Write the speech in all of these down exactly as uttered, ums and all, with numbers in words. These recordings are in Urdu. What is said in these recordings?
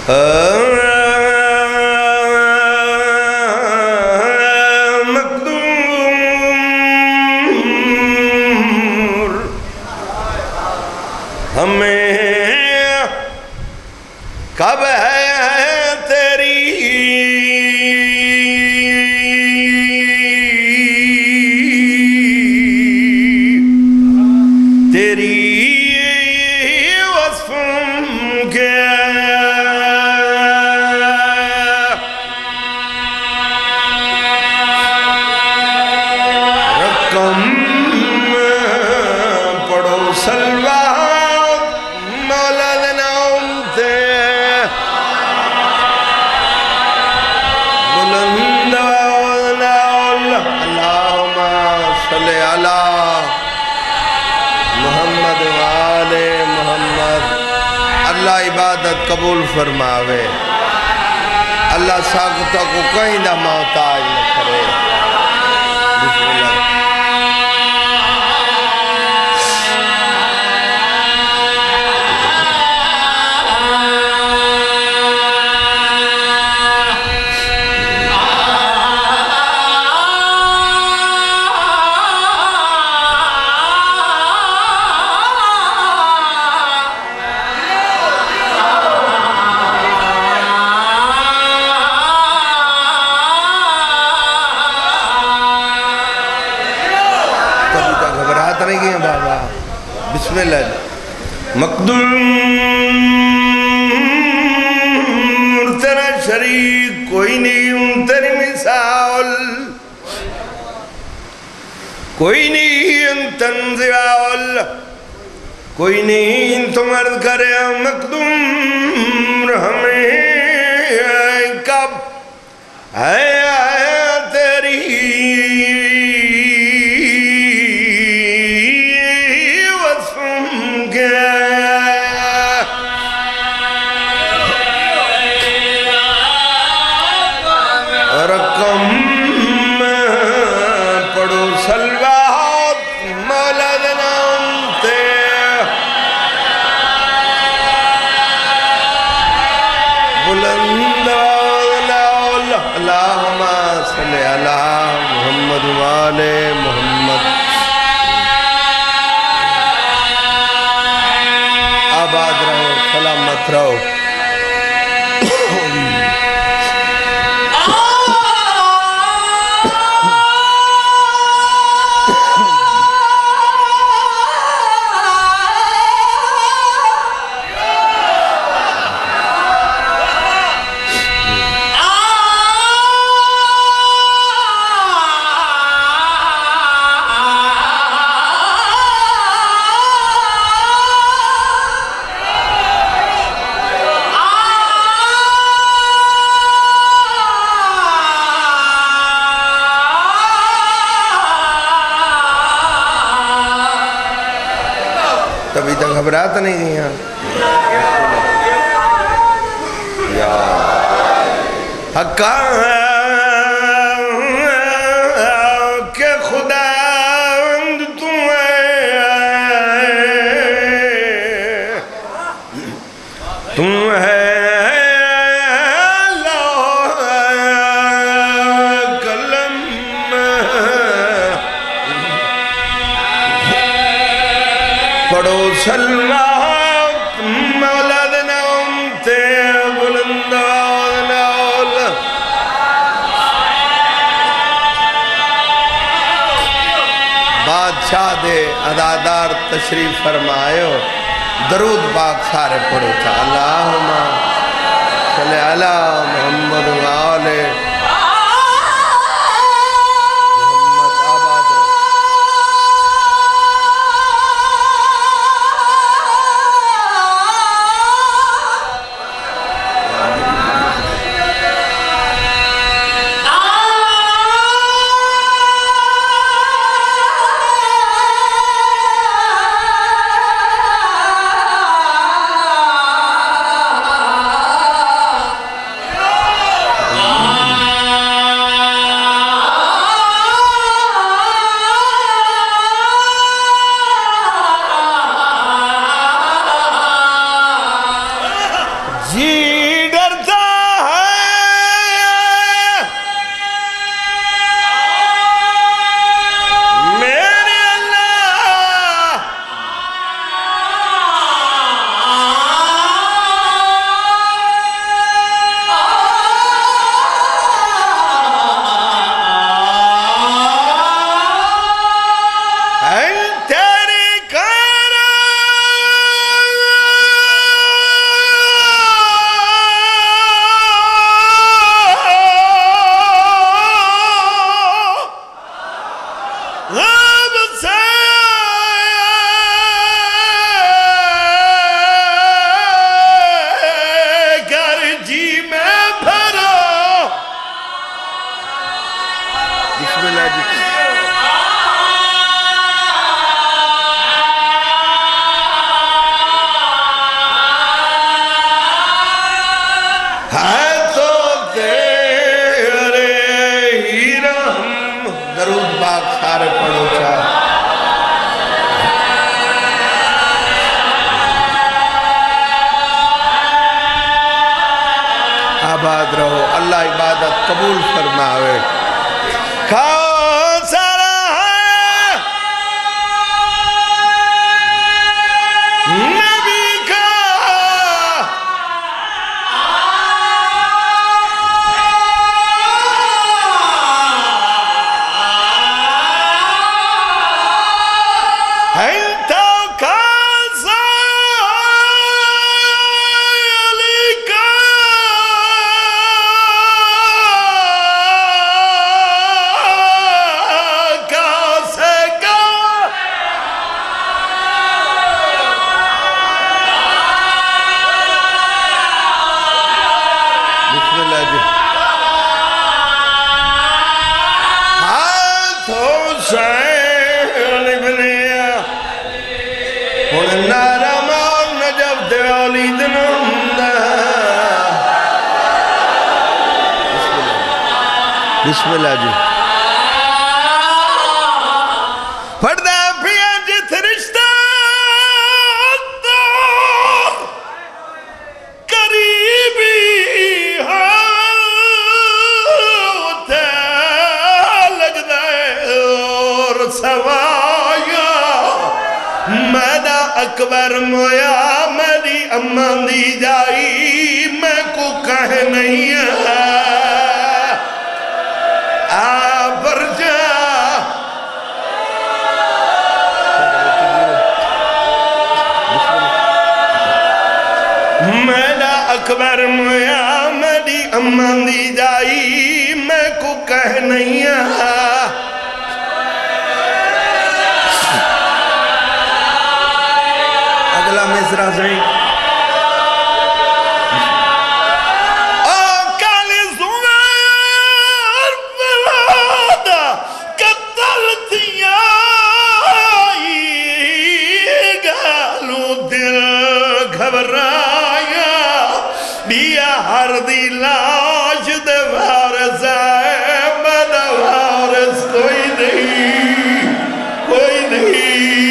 مقدور ہمیں کب ہے تیری تیری وصف کے رقم پڑھو سلوات مولا دنام تے بلند اللہم صلی علی محمد و آل محمد. اللہ عبادت قبول فرماوے. اللہ ساکتہ کو کہیں دا محتاج نہ کرے. بسم اللہ. نہیں گئے بابا. بسم اللہ. مقدور تیرا شریک کوئی نہیں تیری مثال کوئی نہیں تنزیال کوئی نہیں تو مرد کرے مقدور ہمیں کب ہے تیری رقم پڑھو سلوات مولا دنام تے بلند اللہم صلی علی محمد و آل محمد. آباد رہو سلامت رہو. کبھی تک گھبراتا نہیں دیا. یا حقا کہ خدا تم ہے تم ہے کلم پڑھو سلوات مولا دنام تے بلند آل. بادشاہ دے ادادار تشریف فرمائیو. درود پاک سارے پڑھو تھا. اللہم صلی علی محمد و آل نعرے پڑھو چاہ آباد رہو اللہ عبادت قبول فرماوے کھاؤ سارا ہے نبی کا انتا کازا علی کا کاسے کا بسم اللہ جی ہاتھوں سے نارا مار نجب دیوالی دنندہ بسم اللہ جی پردہ پیا جت رشتہ تو قریبی ہوتا لگ دے اور سوایا میدہ اکبر مویا میری اماں دی جائی میں کو کہہ نہیں ہے آبر جا میدہ اکبر مویا میری اماں دی جائی میں کو کہہ نہیں ہے اگلا مصرع صحیح او کالی زمیر بلادہ قتلتیائی گالو دل گھبرایا بیا ہر دی لاش دے وارث ہے مدہ وارث کوئی نہیں کوئی نہیں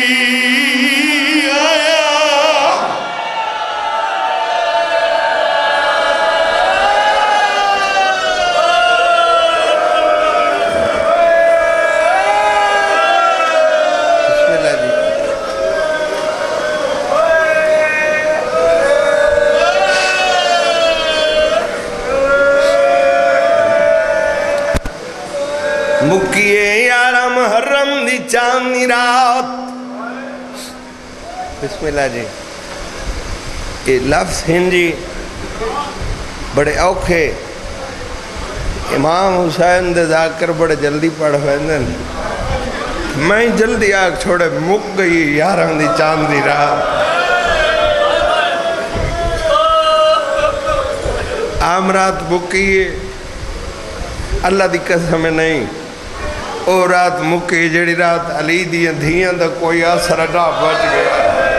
مکیے یارہ محرم دی چاندنی رات بسم اللہ جی یہ لفظ ہنجی بڑے اوکھے امام حسین دے ذاکر بڑے جلدی پڑھ ہوئندن میں جلدی آگ چھوڑے مک گئی یارہ دی چاندنی رات عام رات مکیے اللہ دی قسم نہیں او رات مکی جڑی رات علی دی دھیاں دا کوئی اثر نہ بچ گیا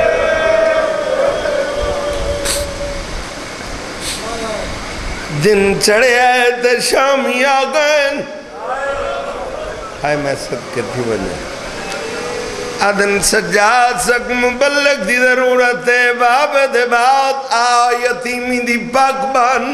دن چڑھے آئے تے شامی آگئن ہائے میں صدقے تھی بنے ادن سجاد سک مبلغ دی ضرورت ہے باب دے بات آ یتیمی دی پاک بان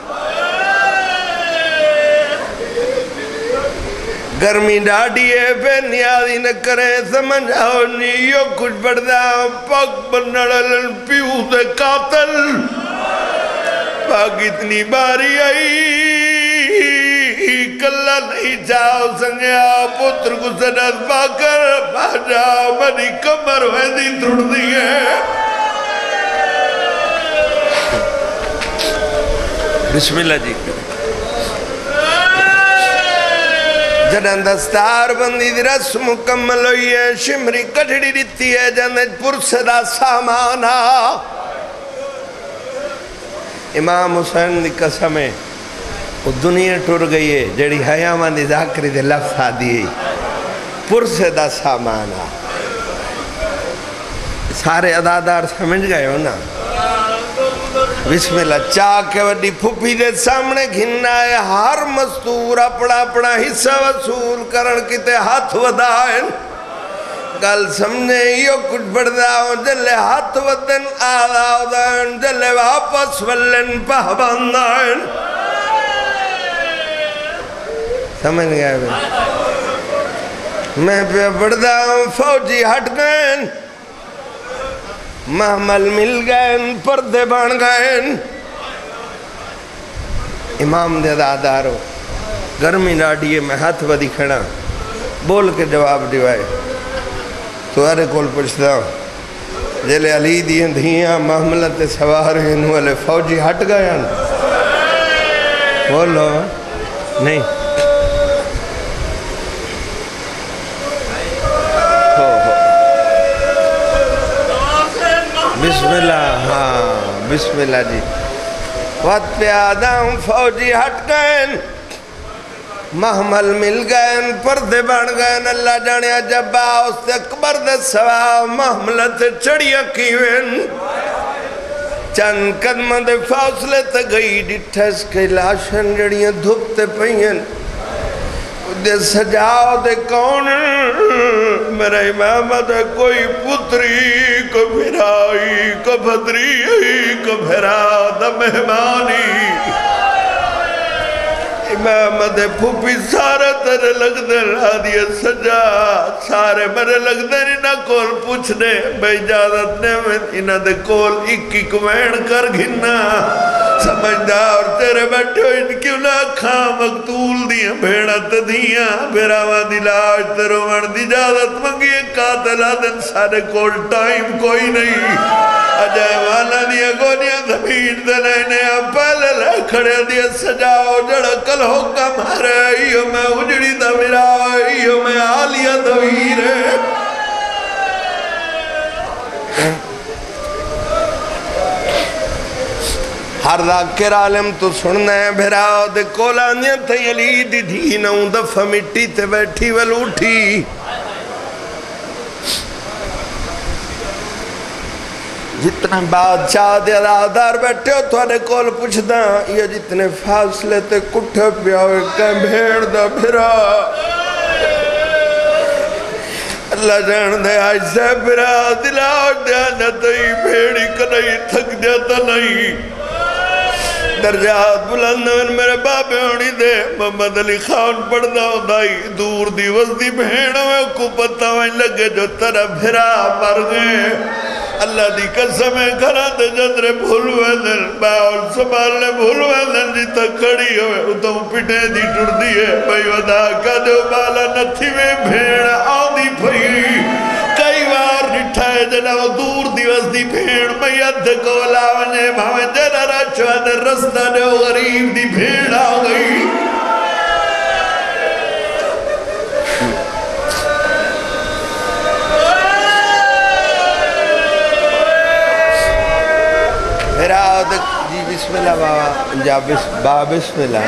گرمی ڈاڑی ہے پہ نیادی نہ کرے سمجھ آؤ نیو کچھ بڑھدا پاک بنڑلن پیو دے قاتل پاک اتنی باری آئی کلہ نہیں جاؤ سنگیا پتر کو سنت پاکر پا جاؤ منی کمر ویدی تھوڑ دی ہے بسم اللہ جی جنن دستار بندی دی رسم مکمل ہوئی ہے شمری کٹھڑی رتی ہے جنن پرسدہ سامانا امام حسین دی قسم ہے وہ دنیا ٹور گئی ہے جڑی حیامان دی ذاکری دے لفظ آدھی ہے پرسدہ سامانا سارے ادادار سمجھ گئے ہو نا بسم اللہ چاہ کے وڈی پھوپی دے سامنے گھننا ہے ہر مستور اپنا اپنا حصہ وصول کرن کتے ہاتھ ودائن گل سمجھے یہ کچھ بڑھدا ہوں جلے ہاتھ ودن آدھا ودائن جلے واپس ولن پہباندائن سمجھ گیا ہے میں پہ بڑھدا ہوں فوجی ہٹ گئے محمل مل گئے پردے بان گئے امام دے دادارو گرمی لاڑیے میں ہاتھ ودی کھڑا بول کے جواب دیوائے تو ارے کول پوچھتا ہوں جلے علی دیئے دھیاں محملت سوار ہیں والے فوجی ہٹ گئے بولو نہیں بسم اللہ ہاں بسم اللہ جی وقت پہ آدم فوجی ہٹ گئے محمل مل گئے پردے بن گئے اللہ جانے جب اس سے اکبر دے سوا محملت چڑیا کیویں چند قدم دے فاصلے تے گئی ڈٹھس کے لاشن جڑیاں دھوپتے پہین دے سجاؤ دے کون میرے امام دے کوئی پتری کو بھرائی کو بھدری کو بھرا دا مہمانی امام دے پھوپی سارے تیرے لگ دے رادیے سجا سارے میرے لگ دے انہا کول پوچھنے بے اجازت نے میں انہا دے کول اکی کمین کر گھننا سمجھدار تیرے بیٹھے ہو ان کیوں نہ کھاں مقتول دیاں بھیڑت دیاں بھیراوہ دلاج تیرو مرد اجازت منگی قاتل آدن سارے کول ٹائم کوئی نہیں اجائے والا دیا گونیا زمین دلینے پہلے لے کھڑے دیا سجاؤ جڑا کل حکم ہرے ایو میں اجڑی دا میرا ایو میں آلیہ دویر ہے ہر ذاکر عالم تو سننا ہے بھراؤ دے کولانیاں تے علی دی دھینوں دفع مٹی تے بیٹھی ولوٹھی جتنے بادشاہ دے عدادار بیٹھے ہو تو آنے کول پوچھدا یہ جتنے فاصلے تے کٹھے پیا ہوئے کہ بھیڑ دا بھرا اللہ جان دے آج سے بھرا دلاؤ دیانا تئی بھیڑی کنئی تھک دیتا نہیں درجات بلند میں میرے بابے ہونی دے محمد علی خان پڑھنا ہونائی دور دی وزدی بھیڑوں میں کو پتہ ہوئیں لگے جو ترہ بھرا مر گئے اللہ دی قسمیں کھرا دے جدرے بھولوے دن باول سبالنے بھولوے دن جیتا کھڑی ہوئے اتوں پٹے دی ٹر دیئے بھائی ودا کا جو بالا نتھی میں بھیڑ آدھی پھئی کئی بار نٹھائے جنہوں دور دیوز دی بھیڑ میت کو لاونے بھاویں جنہ رچوہ دے رستہ نے غریب دی بھیڑ آ گئی جی بسم اللہ بابا جا بابا بسم اللہ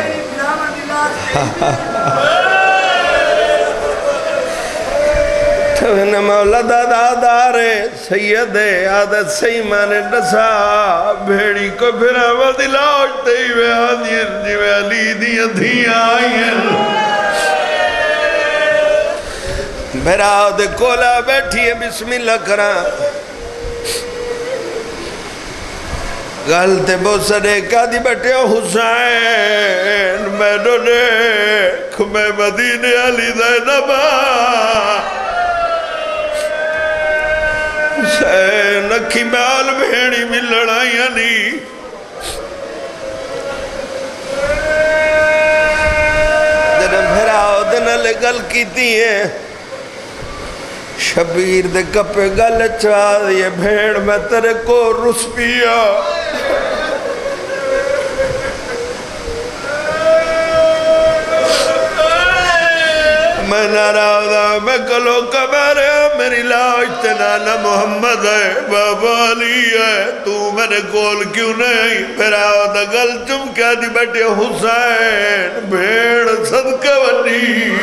توہن مولا دادا دارے سید عادت سیمان نسا بھیڑی کو پھرا وہ دلاؤجتے ہی وے آدین جی وے علی دیاں دھیاں آئین بھیرا دے کولا بیٹھی ہے بسم اللہ کران غلطے بہت سڑے کا دی بیٹھے حسین میں نو نیک میں مدینے علی زینبا حسین اکھی مال بھیڑی میں لڑائیاں نہیں جنہ بھراؤ دنہ لے گل کی دیئے شبیر دے کپے گل چاہ دیئے بھیڑ میں تیرے کو رس پیا میں ناراضا میں کلو کبارے میری لاج تنانا محمد ہے بابا علی ہے تو میرے کول کیوں نہیں پھر آؤ دا گل چم کیا دی بیٹے حسین بھیڑ صدقہ ونی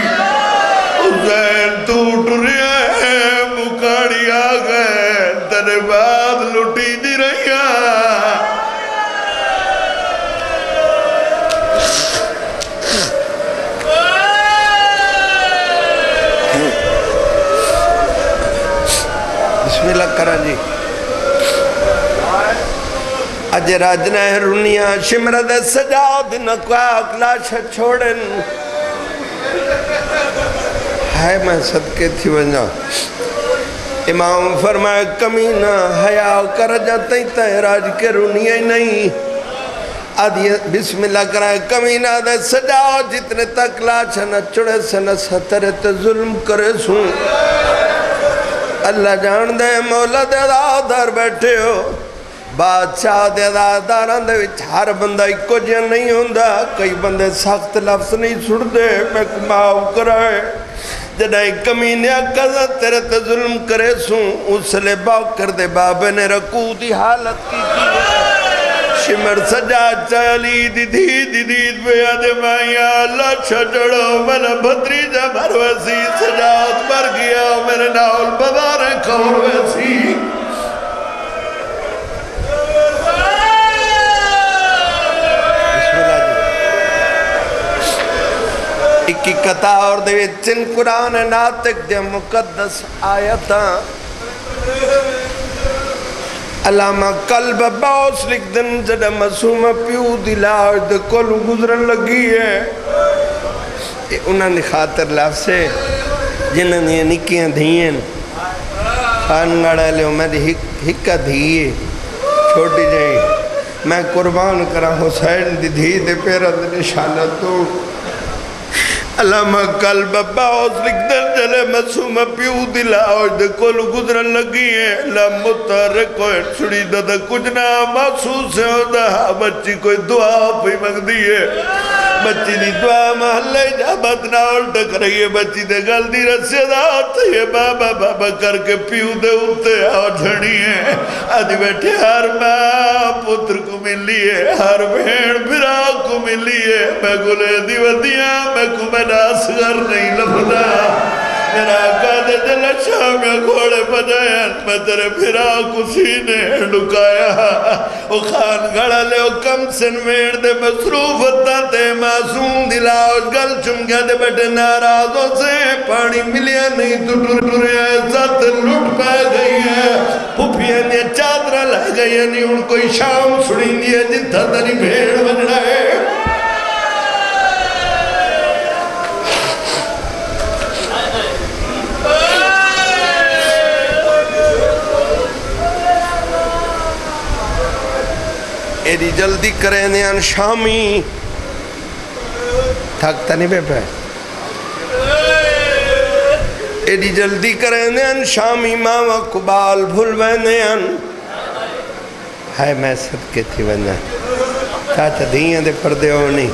حسین تو ٹریا ہے مکاڑی آگئے تیرے بعد لٹی دی رہیا راجنہ رونیاں شمرد سجاد نکواک لاشا چھوڑن ہے میں صدقے تھی ونجا امام فرمائے کمینہ حیاء کر جاتے تے راج کے رونیاں نہیں آدھی بسم اللہ کرائے کمینہ دے سجاؤ جتنے تک لاشا نہ چڑے سے نہ سترے تے ظلم کرے سوں اللہ جان دے مولا دے دادار بیٹھے ہو بادشاہ دے داداران دے وچ ہر بندہ ایکو جیا نہیں ہوندہ کئی بندے سخت لفظ نہیں سڑ دے میں کماؤ کرائے جنہیں کمینے اکزا تیرے تے ظلم کرے سوں اس لے باؤ کر دے بابے نے رکو دی حالت کی کی شمر سجاد چالی دی دی دی دی بیا دے مائیا اللہ چھڑو میرا بھتری جا بھر ویسی سجاد بھر گیا میرے ناول بدارے کھور ویسی اکی قطع اور دے چن قرآن ناتک دے مقدس آیتاں علامہ قلب باؤس لکھ دن جڑا مسوم پیو دلاؤ دے کل گزرن لگی ہے یہ انہوں نے خاطر لفظ سے جنہوں نے نکیاں دھیئیں خان گڑا لے میری ہکا دھیئے چھوٹی جائیں میں قربان کرا حسین دی دھی دے پیرہ دے نشانہ تو علامہ قلب باؤس لکھ دن جلے مسوم پیو دلاؤ دے کل گزرن لگی ہے لمترک ہوئے چھڑی دادا کچھ نہ محسوس ہو دا بچی کوئی دعا پہ مگ دیئے بچی دی دعا محلہ اجابت نہ الٹک رہی ہے بچی دے گل دی رسیدات یہ بابا بابا کر کے پیو دے اتے آؤ جھڑی ہے آدھی بیٹھے ہر ماں پتر کو ملی ہے ہر بھیڑ بھرا کو ملی ہے میں گلے دی ودیاں میں کو میں ناسگر نہیں لفظا میرا آقا دے جل شاہ میں گھوڑے بجائیں میں تیرے بھرا کو سینے لکایا او خان گھڑا لے او کم سن ویڑ دے مصروفتا تے معصوم دلاؤ گل چم گیا دے بیٹے نارازوں سے پانی ملیا نہیں تو ٹر ٹرے عزت لٹ پہ گئی ہے پھوپیاں نے چادرہ لہ گئی ہے نہیں ان کوئی شام سڑیں دی ہے جتھا تری بھیڑ بجڑا ہے ایڈی جلدی کریں نیان شامی تھکتا نہیں بے پہ ایڈی جلدی کریں نیان شامی ماما کبال بھول بے نیان ہے میں صدقے تھی بندہ چاچا دھیاں دے پردے ہونی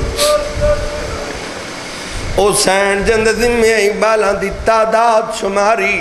او سین جند دن میں اقبالان دی تعداد شماری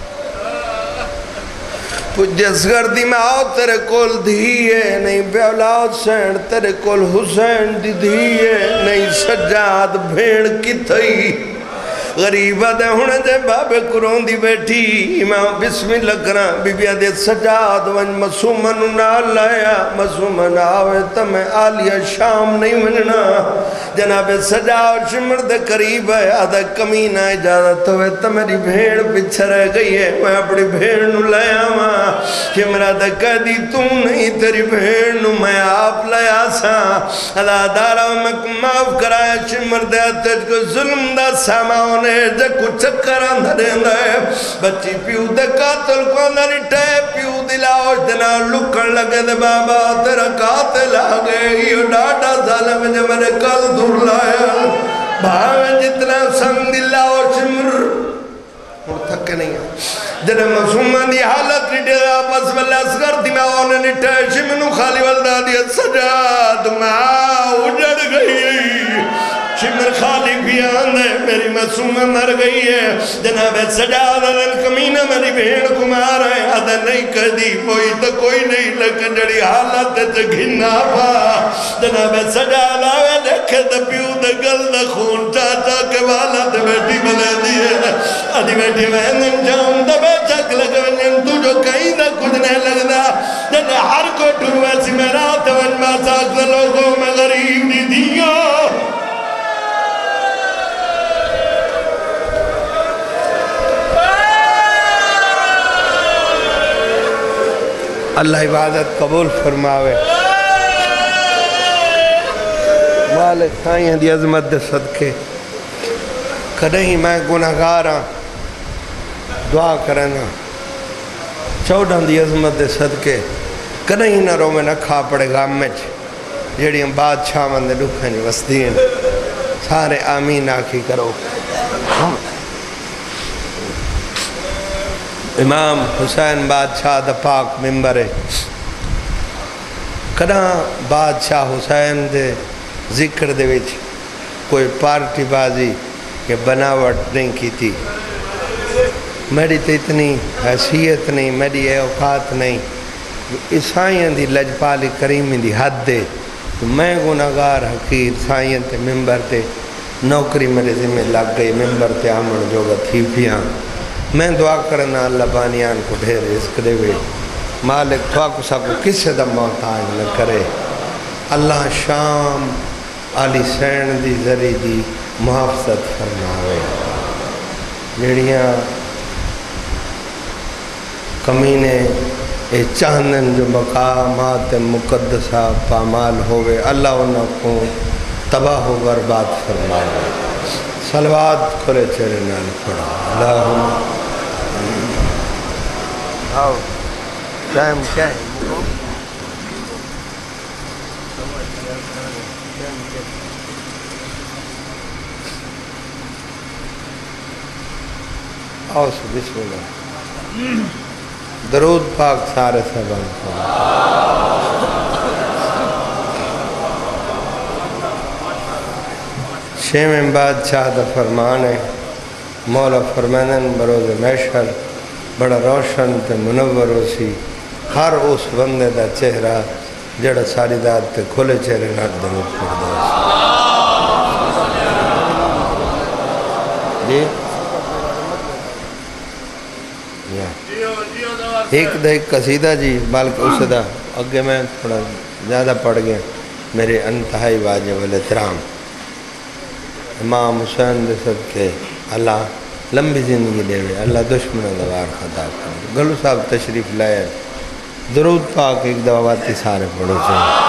جس گردی میں آؤ تیرے کول دھیئے نہیں بے اولاد سین تیرے کول حسین دی دھیئے نہیں سجاد بھیڑ کی تھئی غریبہ دے ہونے جے بابے قرآن دی بیٹھی امام بسم اللہ کرا بی بی دے سجاد ونج مسومن نال لایا مسومن آوے تمہیں آلیہ شام نہیں وننا جناب سجاد شمر دے قریب ہے آدھا کمینہ اجازت ہوئے تمہری بھیڑ پچھا رہ گئی ہے میں اپنی بھیڑ نو لایا ماں شمرہ دے کہہ دی تو نہیں تیری بھیڑ نو میں آپ لایا سا اللہ دارا میں معاف کرایا شمر دے تجھ کو ظلم دا ساماؤں جے کچھ چکر اندھا دیندہ ہے بچی پیو دے قاتل کو اندھا نٹھے پیو دلاؤ جنا لکن لگے دے بابا تیرا قاتل آگے یہ ڈاٹا ظالم جو میں نے کل دور لایا بھاوے جتنا سنگ دلاؤ شمر اور تھکے نہیں ہے جنہیں مسومہ دی حالت نٹھے دا پس واللہ اسگر دی میں آنے نٹھے شمنو خالی والدہ دیا سجاد ماں اجڑ گئی شمر خالی بھی آنے میری مسومہ مر گئی ہے جناب سجاد عدن کمینہ میری بھیڑ کو مارا ہے عدن نہیں کہدی کوئی تو کوئی نہیں لیکن جڑی حالت تے گھنا پا جناب سجاد آوے دیکھے دا پیو دا گل دا خون چاچا کے والا تے بیٹی بلے دیئے آدھی بیٹی میں جاؤں دا بیچک لگا ونجن تو جو کہیں دا کچھ نہیں لگ دا جنہ ہر کوئی ٹھروے سی میں رات ونجمہ ساکھ لوگوں میں غریب دی دیوں اللہ عبادت قبول فرماوے مالک سائیں دی عظمت دے صدقے کدہیں میں گناہگار ہاں دعا کرنا چودہ دی عظمت دے صدقے کدہیں نہ رو میں نہ کھا پڑے گا مچ جیڑی ہم بادشاہ مندے دکھیں وسدین سارے آمین آکھی کرو امام حسین بادشاہ دا پاک ممبر ہے کداں بادشاہ حسین دے ذکر دے وچ کوئی پارٹی بازی کہ بناوٹ نہیں کی تھی میری تو اتنی حیثیت نہیں میری اوقات نہیں عیسائیوں دی لجپالی کریمی دی حد دے میں گناہگار حقیر سائیں تے ممبر تے نوکری میرے ذمہ لگ گئی ممبر تے آمن جوگا تھی پیاں میں دعا کرنا اللہ بانیان کو ڈھیر رزق دے وے مالک دعا کو سب کو کسی دا محتاج نہ کرے اللہ شام علی سین دی ذری دی محافظت فرماوے جڑیاں کمینے اے چاندن جو مقامات مقدسہ پامال ہوئے اللہ انہوں کو تباہ و برباد فرماوے صلوات کھلے چہرے نال پڑھا اللہم آؤ ٹائم کیا ہے آؤ سے بسم اللہ درود پاک سارے سبان کو شیم بادشاہ دا فرمان ہے مولا فرمانن بروز محشر بڑا روشن تے منور ہو سی ہر اس بندے دا چہرہ جڑا ساری داد تے کھلے چہرے نات درود پڑھ جی ایک دا ایک قصیدہ جی بلکہ اس دا اگے میں تھوڑا زیادہ پڑھ گیا میرے انتہائی واجب الاحترام امام حسین دے صدقے اللہ لمبی زندگی دے وے اللہ دشمن دوار خطا کرے گلو صاحب تشریف لائے درود پاک ایک دعواتی سارے پڑھو چاہیے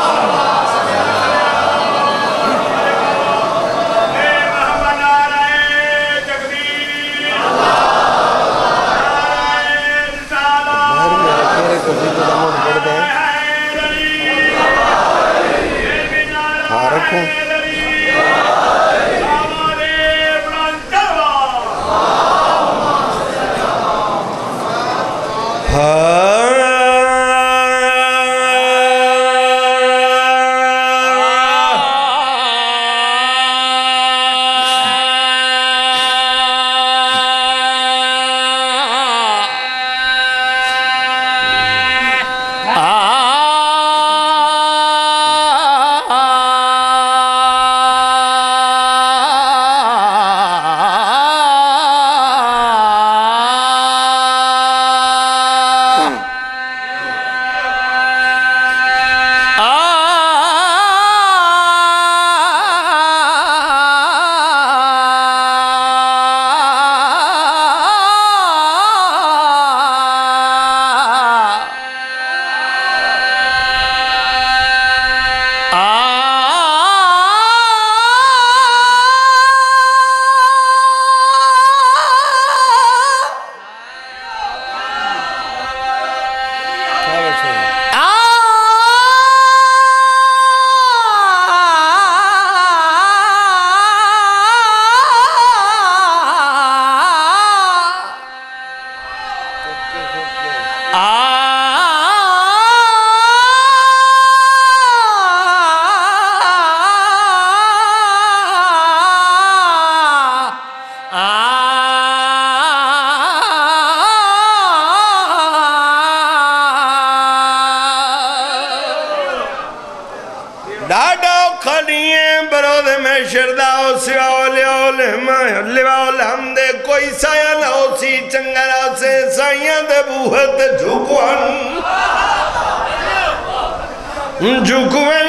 کوئی سایہ نہ ہو سی چنگرہ سے سائیاں دے بوہت جھکوان جھکوان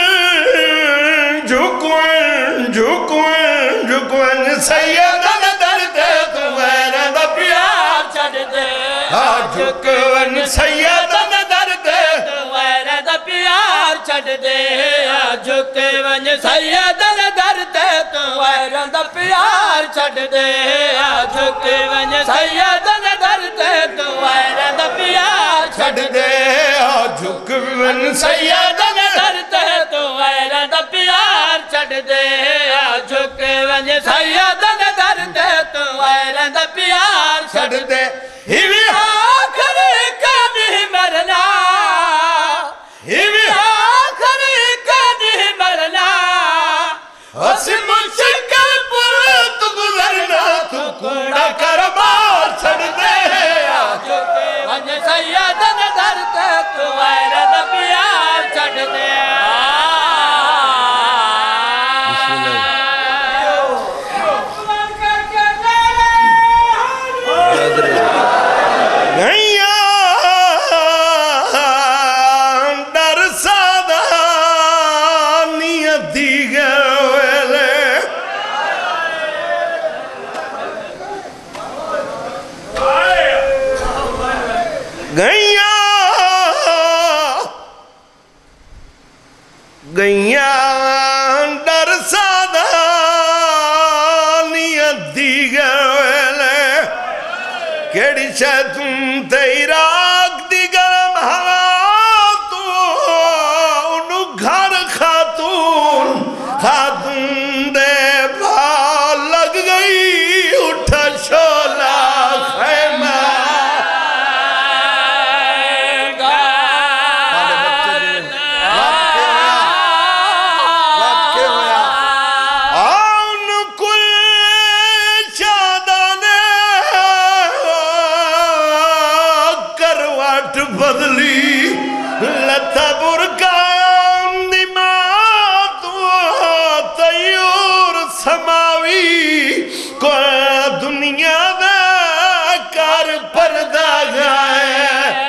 جھکوان جھکوان جھکوان سیدہ در دے تو میرے دا پیار چڑھ دے جھکوان سیدہ در دے تو میرے دا پیار چھڑ دے جھک ونج سیدن در تے تو ویران دا پیار چھڑ دے جھک ونج سیدن در تے تو ویران دا پیار چھڑ دے جھک ونج سیدن در تے تو ویران دا پیار چھڑ دے جھک ونج سیدن در تے تو ویران دا پیار چھڑ دے ہیوی آخر کبھی مرنا ہیوی آخر کبھی مرنا اس مشکل پر تو گزرنا تو کوڑا کربار چھڑ دے ونج سیدن در تے تو ویران دا پیار چھڑ دے گئیاں گئیاں ڈر سادہ نیت دیگر کیڑی شیطن تیراک دیگر ہوا تو انہوں گھر خاتون خاتون دے بھا لگ گئی اٹھا شولا خیمہ بدلی لتا برکان دماغ تیور سماوی کو دنیا دا کار پردہ گائے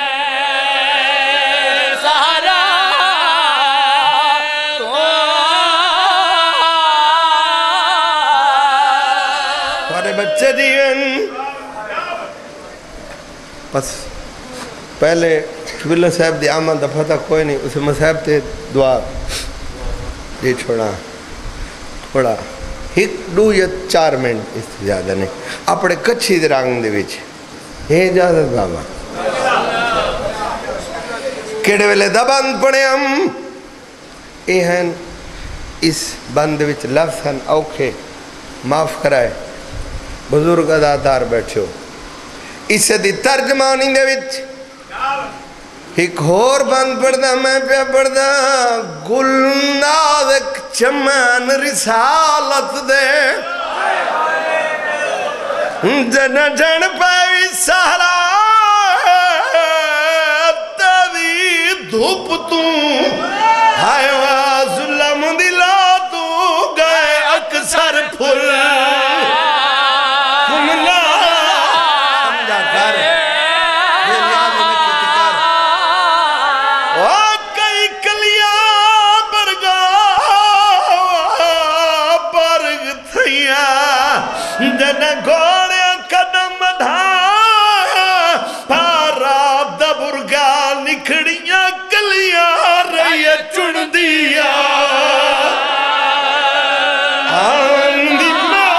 سہارا تمہارے بچے دیئن بس پہلے شبیلہ صاحب دی آمد دفعہ تھا کوئی نہیں اسے مصحب تے دعا یہ چھوڑا تھوڑا ایک دو یا چار منٹ اس سے زیادہ نہیں اپنے کچھی درانگ دے ویچ یہ اجازت بابا کیڑے ویلے دا بند پڑے ہم اے ہیں اس بند ویچ لفظ ہیں اوکھے معاف کرائے بزرگ ادادار بیٹھے ہو اسے دی ترجمانی دے ویچ ایک اور بند پڑھدا میں پہ پڑھدا گلنادک چمن رسالت دے جن جن پہوی سہرا تیوی دھوپ تو ہائے وا ظلم دلا تو گئے اکثر پھل کملا سمجھا کر جن گوڑے قدم دھا پارا دبرگا نکھڑیاں کلیاں رہی چڑ دیا آندی ماں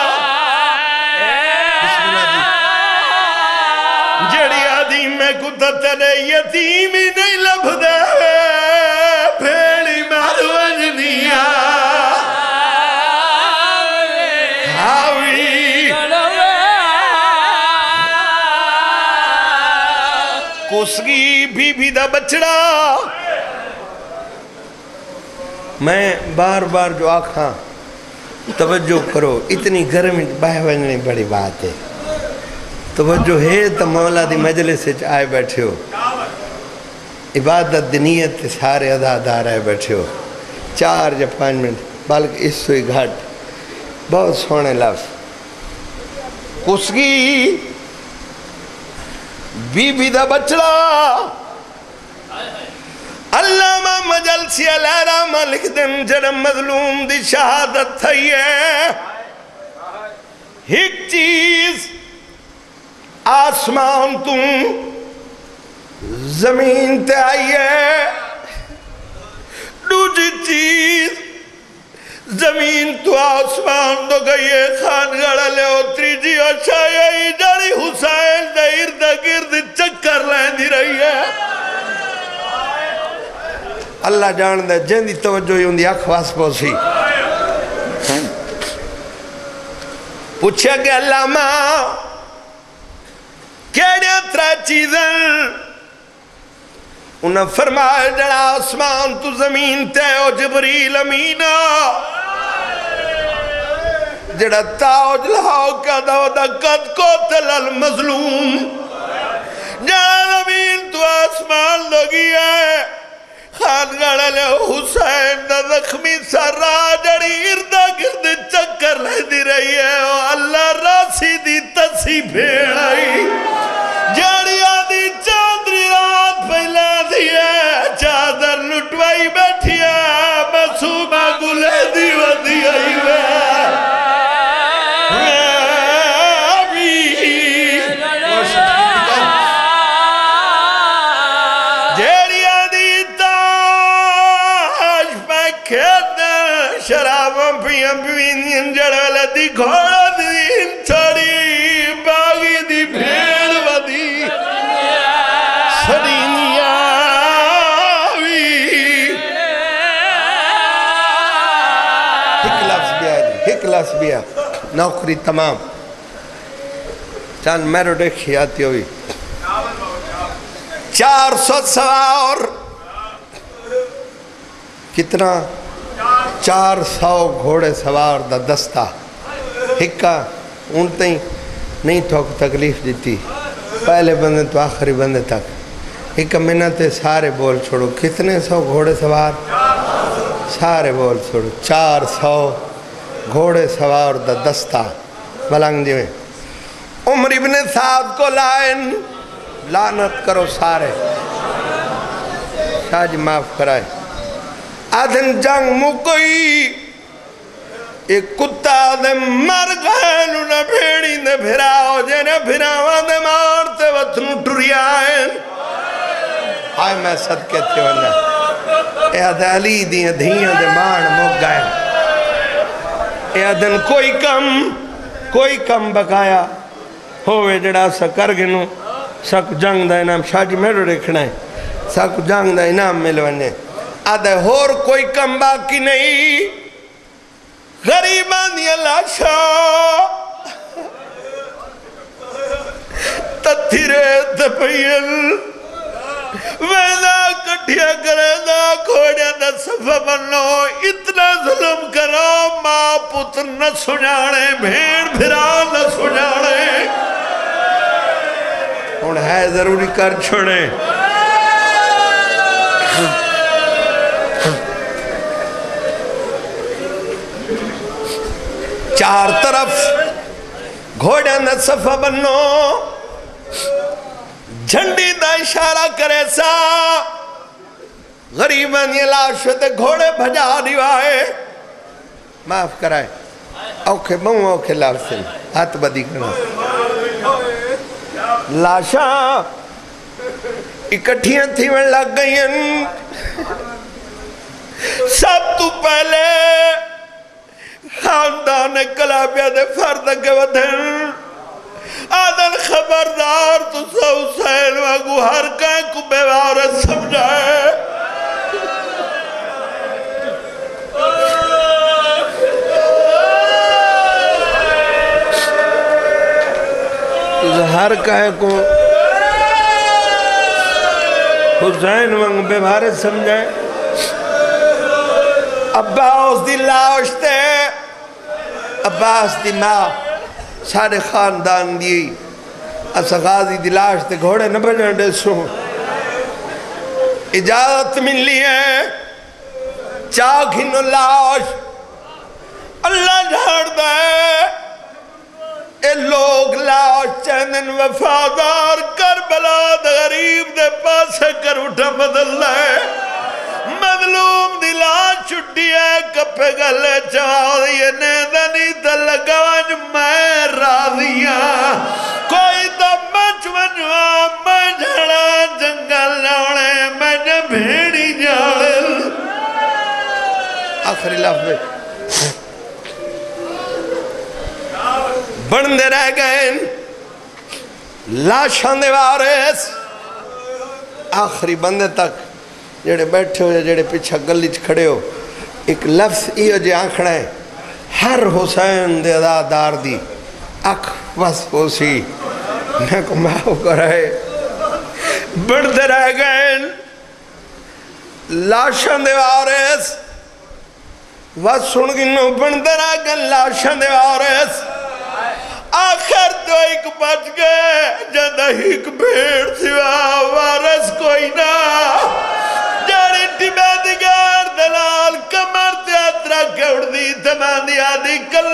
بسم اللہ جی جڑی آدھی میں کتا ترے یتیمی نہیں لب دے پھیڑی مارو اجنیا کسگی بھی بھی دا بچڑا میں بار بار جو آکھاں توجہ کرو اتنی گرمی باہ بننے بڑی بات ہے توجہ ہے تو مولا دی مجلس سے آئے بیٹھے ہو عبادت دنیت سارے ادادار آئے بیٹھے ہو چار یا پانچ منٹ بلکہ اس سوئی گھٹ بہت سونے لفظ کسگی بی بی دا بچڑا علامہ مجلسی علیہ رحمہ لکھ دن جرم مظلوم دی شہادت تھئی ہے ایک چیز آسمان تم زمین تے آئی ہے دوسری چیز زمین تو آسمان دو گئیے خان گڑا لے اتری جی اچھا یہی جڑی حسین دے ارد گرد چکر لیندی رہی ہے اللہ جان دے جن دی توجہ ہی دی اخواس پوسی پوچھا کہ اللہ ماں کیڑے اترا چیزیں انہاں فرمایا جڑا آسمان تو زمین تے او جبریل امینہ جڑا تاج لہاؤ کا دو دا قد قتل المظلوم جڑا زمین تو آسمان لگی ہے خان گڑا لے حسین دا زخمی سارا جڑی اردہ گرد چکر لے دی رہی ہے اللہ راسی دی تسی بھیڑائی جڑی آدھی چاندری رات پہلا دی ہے چادر لٹوائی بیٹھی ہے مسومہ گلے دی ودی آئی ہے شراباں پیاں پیوینین جڑولا دی گھوڑا دین چھڑی باغی دی بھیڑ ودی سرینیا وی ایک لفظ بیا جی ایک لفظ بیا نوکری تمام چاند میرو دیکھی آتی ہوئی چار سو سوار کتنا چار سو گھوڑے سوار دا دستا ہکا ان تین نہیں تو تکلیف دیتی پہلے بندے تو آخری بندے تک ہکا منتے سارے بول چھوڑو کتنے سو گھوڑے سوار سارے بول چھوڑو چار سو گھوڑے سوار دا دستا ملنگ جی میں عمر ابن سعد کو لائن لعنت کرو سارے شاہ جی معاف کرائے آدھن جنگ مکئی ایک کتا دے مر گئے نہ بھیڑی دے بھراؤ جنہیں بھراؤں دے مارتے وطنو ٹری آئیں آئے میں صدقے تھے ونہ اے آدھے علی دیئے دھیئے دے مان مک گئے اے آدھن کوئی کم کوئی کم بکایا ہوئے جڑا سا کر گنو سک جنگ دا انام شاہ جی میرو رکھنا ہے سک جنگ دا انام ملونے آدھے ہور کوئی کم باقی نہیں غریبان دی اللہ شاہ تتھیرے تپیل ویدہ کٹھیا کرے دا کھوڑیا دا صفہ بنو اتنا ظلم کرو ماں پتر نہ سنانے بھیڑ بھرا نہ سنانے ان ہے ضروری کر چھوڑے چار طرف گھوڑے نہ صفہ بنو جھنڈی دا اشارہ کرے سا غریبان یہ لاشتے گھوڑے بھجا دیوائے معاف کرائے اوکے بہوں اوکے لاشتے ہاتھ بدی کرنا لاشاں اکٹھیاں تھی میں لگ گئیں سب تو پہلے خاندان کلابیہ دے فرد کے ودھن آدھن خبردار تو سا حسین واگو ہر کہیں کو بیوارت سمجھائے ہر کہیں کو حسین واگو بیوارت سمجھائے عباس دی لاوشتے عباس دی ماں سارے خاندان دی اسا غازی دی لاوشتے گھوڑے نہ بجن دے سو اجازت ملی ہے چاکھنو لاوش اللہ جھاڑ دے اے لوگ لاوش چندن وفادار کربلا دے غریب دے پاسے کر اٹھا بدل دے مظلوم دلا چھٹی ہے کپے گلے چاہو یہ نیدنی تلگوانج میں راضیاں کوئی دمچ ونجوہ میں جھڑا جنگل نوڑے میں نے بھیڑی جاڑل آخری لفظ بندے رہ گئے لاشان دے وارث آخری بندے تک جڑے بیٹھے ہو جڑے پیچھا گلیچ کھڑے ہو ایک لفظ ایو جے آنکھڑا ہے ہر حسین دے دار دی اکھ بس ہو سی میں کو ماہو کرائے بڑھتے رہ گئے لاشان دے وارث بس سن گنو بڑھتے رہ گئے لاشان دے وارث آخر تو ایک بچ گئے جدہ ایک بھیڑ سوا وارث کوئی نہ جاڑی ٹی میں دیگر دلال کمر تیاترہ کھوڑ دی تمان دی آدھی کل